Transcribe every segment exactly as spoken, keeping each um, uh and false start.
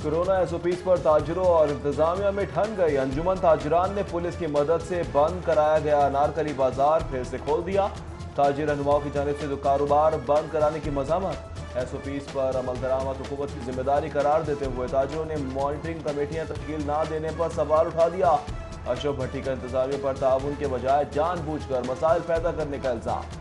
Corona SOPs पर ताजरों और इंतजामिया में ठन गई। अंजुमन ताजरान ने पुलिस की मदद से बंद कराया गया अनारकली बाजार फिर से खोल दिया। ताजिर रहनुमाओं की जानिब से जो कारोबार बंद कराने की मज़ामत एसओपीज पर अमल दरामद हुकूमत की जिम्मेदारी करार देते हुए ताजिरों ने मॉनिटरिंग कमेटियां तश्कील न देने पर सवाल उठा दिया। अशोक भट्टी का इंतजामिया पर ताउन के बजाय जानबूझकर मसाइल पैदा करने का इल्जाम।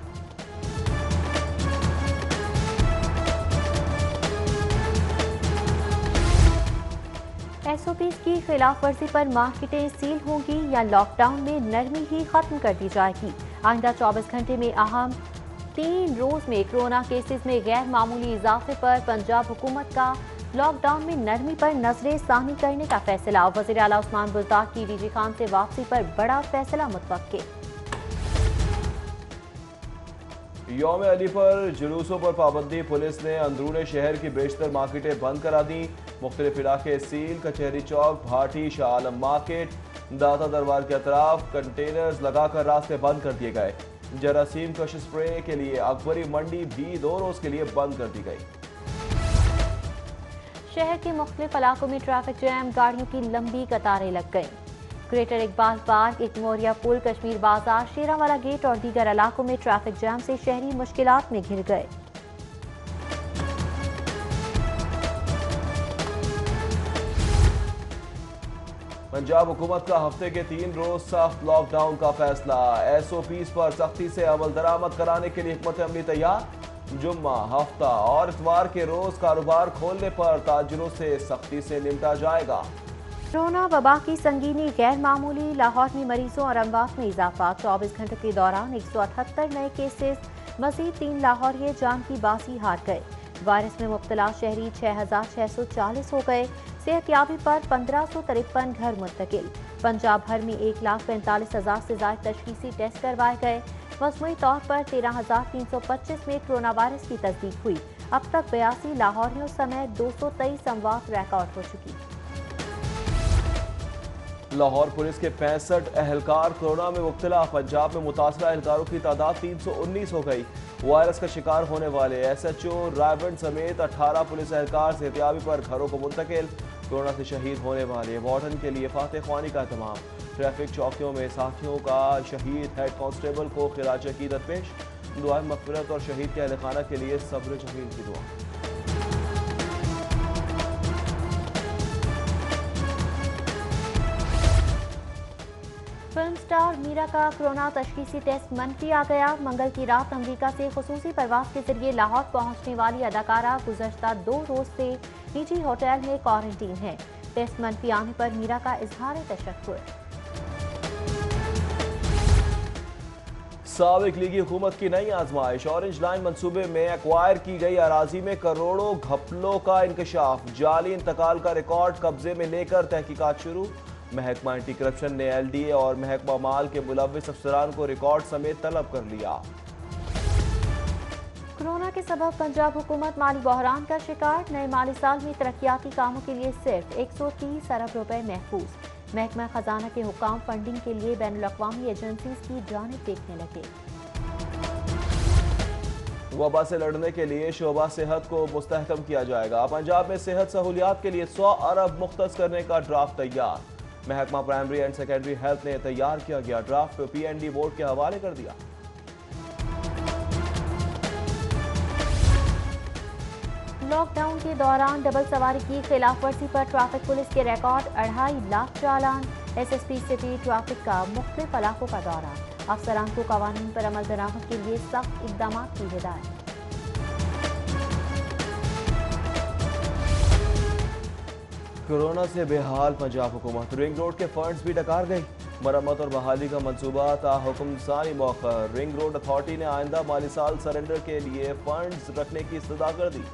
एसओपीज की खिलाफ वर्जी पर मार्केटें सील होंगी या लॉकडाउन में नरमी ही खत्म कर दी जाएगी। आइंदा चौबीस घंटे में अहम तीन रोज में कोरोना केसेस में गैर मामूली इजाफे पर पंजाब हुकूमत का लॉकडाउन में नरमी पर नजरें सानी करने का फैसला। वज़ीर आला उस्मान बुज़दार की डीजी खान से वापसी पर बड़ा फैसला मुतवक्के। यौम अली पर जुलूसों पर पाबंदी। पुलिस ने अंदरूने शहर की बेशतर मार्केटें बंद करा दी। मुख्तलिफ इलाके सील। कचहरी चौक, भाटी, शाह आलम मार्केट, दाता दरबार के अतराफ कंटेनर्स लगाकर रास्ते बंद कर दिए गए। जरासीम कश स्प्रे के लिए अकबरी मंडी भी दो रोज के लिए बंद कर दी गई। शहर के मुख्तलिफ इलाकों में ट्रैफिक जैम, गाड़ियों की लंबी कतारें लग गईं। Greater Iqbal park, Ekmoria Pul, Kashmir Bazaar, Sherawala gate और दीगर इलाकों में ट्रैफिक जैम से शहरी मुश्किलात में घिर गए। पंजाब हुकूमत का हफ्ते के तीन रोज सख्त लॉकडाउन का फैसला। एसओपीज पर सख्ती से अमल दरामद कराने के लिए हिकमत अमली तैयार। जुम्मा, हफ्ता और इतवार के रोज कारोबार खोलने पर ताजिरों से सख्ती से निपटा जाएगा। कोरोना वबा की संगीनी गैर मामूली। लाहौर में मरीजों और अमवात में इजाफा। चौबीस घंटों के दौरान एक सौ अठहत्तर नए केसेस। मजीद तीन लाहौरिये जान की बाजी हार गए। वायरस में मुब्तला शहरी छह हजार छह सौ चालीस हो गए। सेहतयाबी पर पंद्रह सौ तिरपन घर मुंतकिल। पंजाब भर में एक लाख पैंतालीस हजार से ज्यादा तशखीसी टेस्ट करवाए गए। मजमूई तौर पर तेरह हजार तीन सौ पच्चीस में कोरोना वायरस की तस्दीक हुई। अब तक बयासी लाहौरियों समेत दो सौ तेईस अमवात रिकॉर्ड हो चुकी। लाहौर पुलिस के पैंसठ एहलकार कोरोना में मुब्तला। पंजाब में मुतासरा एहलकारों की तादाद तीन सौ उन्नीस हो गई। वायरस का शिकार होने वाले एस एच ओ रायबंड समेत अठारह पुलिस एहलकार सेहतियाबी पर घरों को मुंतकिल। कोरोना से शहीद होने वाले वार्डन के लिए फातह ख्वानी का एहतमाम। ट्रैफिक चौकियों में साथियों का शहीद हेड कांस्टेबल को खिराज अकीदत पेश। दुआ मग़फ़िरत और शहीद के अहल खाना के लिए सब्र जमील की दुआ। फिल्म स्टार मीरा का कोरोना तशखीसी टेस्ट मनफी आ गया। मंगल की रात अमेरिका से खुसूसी परवाज के जरिए लाहौर पहुंचने वाली अदाकारा गुज़श्ता दो रोज से निजी होटल में क्वारंटीन है। टेस्ट मनफी आने पर मीरा का इजहार तशक्कुर। साबिक लीगी हुकूमत की नई आजमाइश। ऑरेंज लाइन मंसूबे में एक्वायर की गई अराजी में करोड़ों घपलों का इंकशाफ। जाली इंतकाल का रिकॉर्ड कब्जे में लेकर तहकीकात शुरू। महकमा एंटी करप्शन ने एल डी ए और महकमा माल के मुलव्विस अफसरान को रिकॉर्ड समेत तलब कर लिया। कोरोना के सबब पंजाब हुकूमत माली बहरान का शिकार। नए माली साल में तरक्याती कामों के लिए सिर्फ एक सौ तीस अरब रुपए महफूज। महकमा खजाना के हुकाम फंडिंग के लिए बैनुल अक़वामी एजेंसीज की जानिब देखने लगे। वबा से लड़ने के लिए शोबा सेहत को मुस्तहकम किया जाएगा। पंजाब में सेहत सहूलियात के लिए सौ अरब मुख्तस करने का ड्राफ्ट तैयार। महकमा प्राइमरी एंड सेकेंडरी हेल्थ ने तैयार किया गया draft P N D board के हवाले कर दिया। लॉकडाउन के दौरान डबल सवारी की खिलाफ वर्जी पर ट्रैफिक पुलिस के रिकॉर्ड। अढ़ाई lakh challan. S S P city traffic का मुख्तलिफ इलाकों का दौरा। अफसरान को कवानीन पर अमल दरामद के लिए सख्त इकदाम की हिदायत। कोरोना से बेहाल पंजाब हुकूमत। रिंग रोड के फंड्स भी डकार गई। मरम्मत और बहाली का मंसूबा ताहुकुम सानी मौखर। रिंग रोड अथॉरिटी ने आइंदा माली साल सरेंडर के लिए फंड्स रखने की इस्तदा कर दी।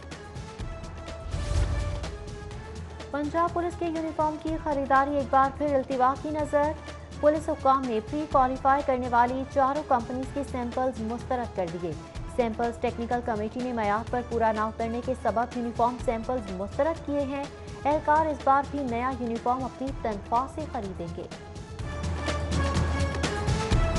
पंजाब पुलिस के यूनिफॉर्म की खरीदारी एक बार फिर इल्तिवा की नजर। पुलिस हुक्काम ने प्री क्वालिफाई करने वाली चारों कंपनीज के सैंपल्स मुस्तरद कर दिए। सैंपल्स टेक्निकल कमेटी ने मयार पर पूरा ना उतरने के सबब यूनिफॉर्म सैंपल्स मुस्तरद किए हैं। एहलकार इस बार भी नया यूनिफॉर्म अपनी तनख्वाह से खरीदेंगे।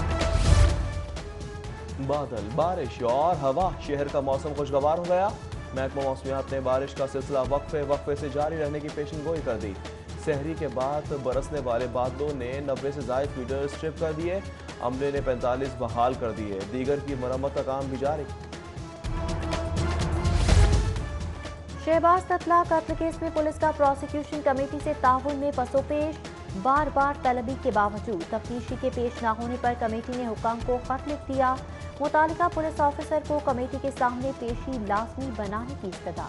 बादल, बारिश और हवा। शहर का मौसम खुशगवार हो गया। महकमा मौसमियात ने बारिश का सिलसिला वक्फे वक्फे से जारी रहने की पेशन गोई कर दी। सहरी के बाद बरसने वाले बादलों ने नब्बे से जायद मीटर स्ट्रिप कर दिए। अमले ने पैंतालीस बहाल कर दिए। दीगर की मरम्मत का काम भी जारी। शहबाज ततला कत्ल केस में पुलिस का प्रोसिक्यूशन कमेटी से ताउन में पसोपेश, बार बार तलबी के बावजूद तफ्तीशी के पेश न होने पर कमेटी ने हुक्म को खत लिख दिया। मुतालिका पुलिस ऑफिसर को कमेटी के सामने पेशी लाजमी बनाने की इस्तदा।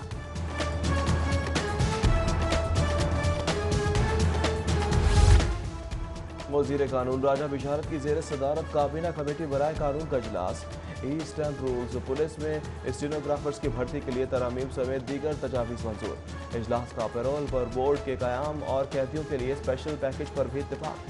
वज़ीर कानून राजा बिशारत की जेर सदारत काबीना कमेटी बराए कानून का इजलास। ई स्टैम्प रूल्स, पुलिस में स्टेनोग्राफर्स की भर्ती के लिए तरमीम समेत दीगर तजावीज़ मंजूर। इजलास का पैरोल पर बोर्ड के क़याम और कैदियों के लिए स्पेशल पैकेज पर भी इत्तेफाक।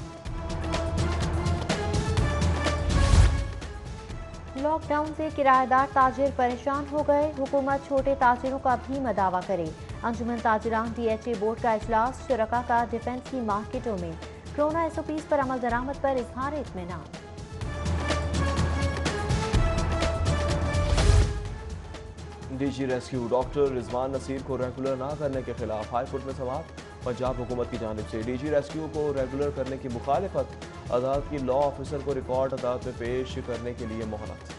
लॉकडाउन से किराएदार ताजिर परेशान हो गए। हुकूमत छोटे ताजिरों का भी मदावा करे। अंजुमन ताजिरान डी एच ए बोर्ड का इजलास। शुरका का डिफेंस की मार्केटों में कोरोना एस ओ पीज़ पर अमल दरामद पर इजहार इत्मीनान। DG rescue doctor Rizwan Naseer को रेगुलर ना करने के खिलाफ हाई कोर्ट में समाअत। पंजाब हुकूमत की जानिब से डीजी रेस्क्यू को रेगुलर करने की मुखालिफत। अदालत की लॉ ऑफिसर को रिकॉर्ड अदालत में पेश करने के लिए मोहलत।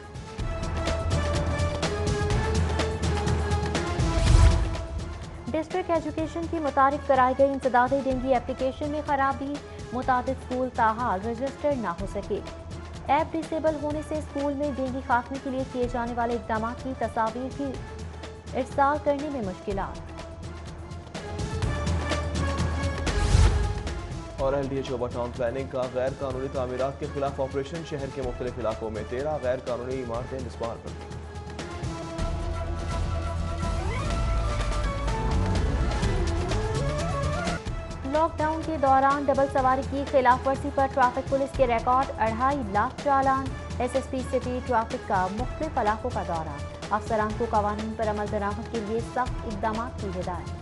डिस्ट्रिक्ट एजुकेशन की मुतारिफ कराई गई इंसदादी डेंगी एप्लीकेशन में खराबी। मुतादिद स्कूल ताहाल रजिस्टर्ड ना हो सके। ऐप डिसेबल होने से स्कूल में डेंगी खात्मे के लिए किए जाने वाले इकदाम की तस्वीर भी इरसाल करने में मुश्किलात। और एल डी ए शोबा टाउन प्लानिंग का गैर कानूनी तामीरात के खिलाफ ऑपरेशन। शहर के मुख्तलिफ इलाकों में तेरह गैर कानूनी इमारतें निस्वार कर दी। लॉकडाउन के दौरान डबल सवारी की खिलाफ वर्जी पर ट्रैफिक पुलिस के रिकॉर्ड। अढ़ाई lakh challan. S S P city traffic का मुख्तलिफ इलाकों का दौरा। अफसरान को कवानीन पर अमल दरामद के लिए सख्त इकदाम की हिदायत।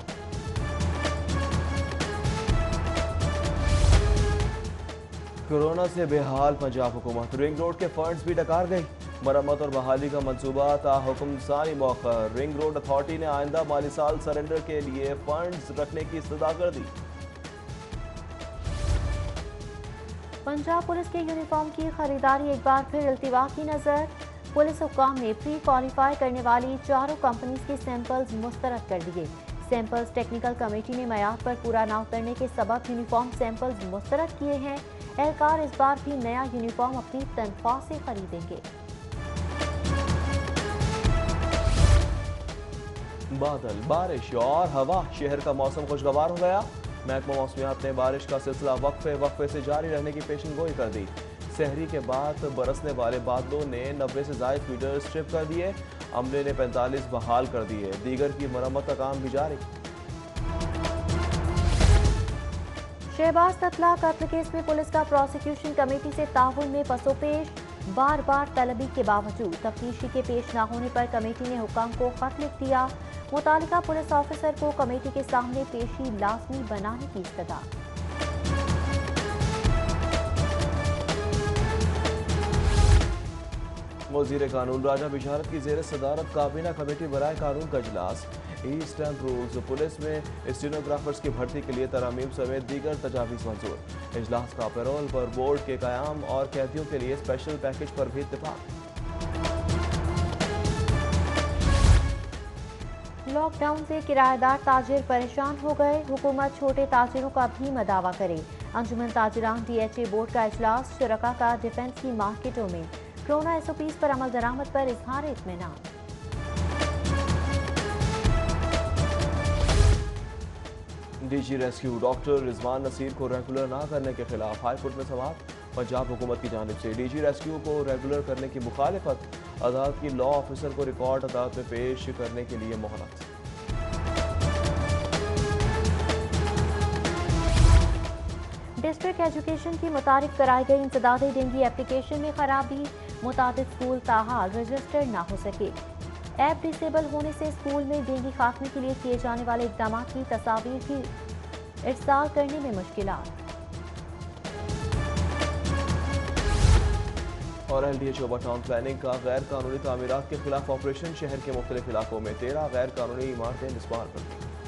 कोरोना से बेहाल पंजाब हुकूमत। रिंग रोड के फंड्स भी डकार गई। मरम्मत और बहाली का मंसूबा ताहुकुम सानी मौखर। रिंग रोड अथॉरिटी ने आइंदा माली साल सरेंडर के लिए फंड्स रखने की इस्तदा कर दी। पंजाब पुलिस के यूनिफॉर्म की खरीदारी एक बार फिर इल्तिवा की नजर। पुलिस हुक्काम ने प्री क्वालिफाई करने वाली चारों कंपनीज के सैंपल्स मुस्तरद कर दिए। सैंपल्स टेक्निकल कमेटी ने मयार पर पूरा ना उतरने के सबब यूनिफॉर्म सैंपल्स मुस्तरद किए हैं। एहलकार इस बार भी नया यूनिफॉर्म अपनी तनख्वाह से खरीदेंगे। बादल, बारिश और हवा, शहर का मौसम खुशगवार हो गया। महकमा मौसमियात ने बारिश का सिलसिला वक्फे वक्फे से जारी रहने की पेशन गोई कर दी। सहरी के बाद बरसने वाले बादलों ने नब्बे से जायद मीटर स्ट्रिप कर दिए। अमले ने पैंतालीस बहाल कर दिए। दीगर की मरम्मत का काम भी जारी। शहबाज ततला कत्ल केस में पुलिस का प्रोसिक्यूशन कमेटी से ताउन में पसोपेश, बार बार तलबी के बावजूद तफ्तीशी के पेश न होने पर कमेटी ने हुक्म को खत लिख दिया। मुतालिका पुलिस ऑफिसर को कमेटी के सामने पेशी लाजमी बनाने की इस्तदा। वज़ीर कानून राजा बिशारत की जेर सदारत काबीना कमेटी बराए कानून का इजलास। ई स्टैम्प रूल्स, पुलिस में स्टेनोग्राफर्स की भर्ती के लिए तरमीम समेत दीगर तजावीज़ मंजूर। इजलास का पैरोल पर बोर्ड के क़याम और कैदियों के लिए स्पेशल पैकेज पर भी इत्तेफाक। लॉकडाउन से किराएदार ताजिर परेशान हो गए। हुकूमत छोटे ताजिरों का भी मदावा करे। अंजुमन ताजिरान डी एच ए बोर्ड का इजलास। शुरका का डिफेंस की मार्केटों में कोरोना एस ओ पीज़ पर अमल दरामद पर इजहार इत्मीनान। DG rescue doctor Rizwan Naseer को रेगुलर ना करने के खिलाफ हाई कोर्ट में समाअत। पंजाब हुकूमत की जानिब से डीजी रेस्क्यू को रेगुलर करने की मुखालिफत। अदालत की लॉ ऑफिसर को रिकॉर्ड अदालत में पेश करने के लिए मोहलत। डिस्ट्रिक्ट एजुकेशन की मुतारिफ कराई गई इंसदादी डेंगी एप्लीकेशन में खराबी। मुतादिद स्कूल ताहाल रजिस्टर्ड ना हो सके। ऐप डिसेबल होने से स्कूल में डेंगी खात्मे के लिए किए जाने वाले इकदाम की तस्वीर भी इरसाल करने में मुश्किलात। और L D H over town planning का गैर कानूनी तामीरात के खिलाफ ऑपरेशन। शहर के मुख्तलिफ इलाकों में तेरह गैर कानूनी इमारतें मिसमार कर दी।